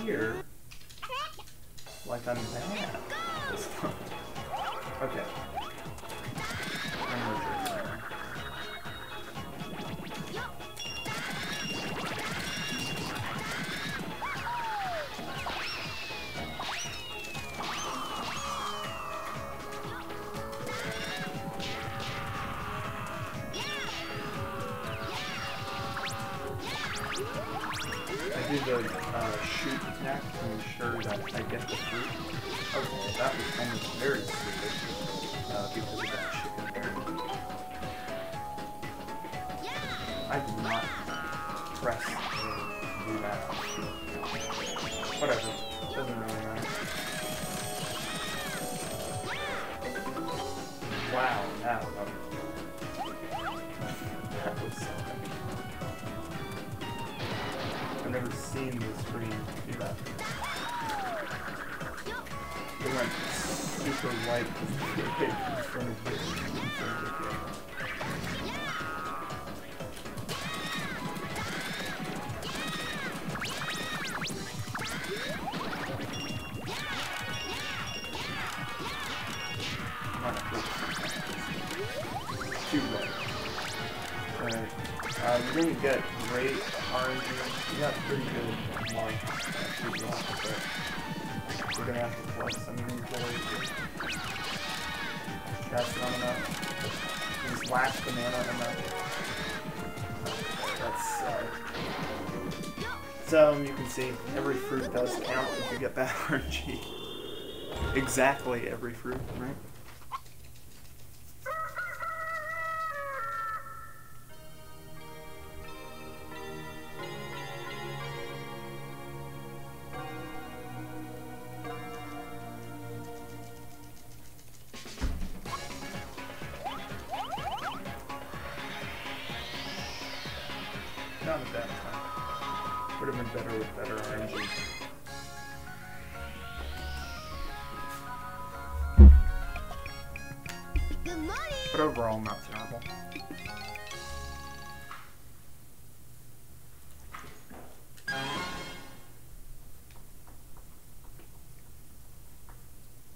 appear like I'm bad this time. Okay. I do the shoot attack to ensure that I get the fruit. Okay, that was almost very stupid because of that chicken there. I did not press to do that. Whatever, doesn't really matter. Wow, that was so heavy. I've never seen the screen do that. It went super light in front of the too light. Alright. You're gonna get great RNG. You got pretty good mark actually off, but we're gonna have to flex some inventory here. That's not enough. These last banana enough. That's so you can see every fruit does count if you get bad RNG. Exactly every fruit, right? Not a bad time. Would have been better with better RNG. But overall, not so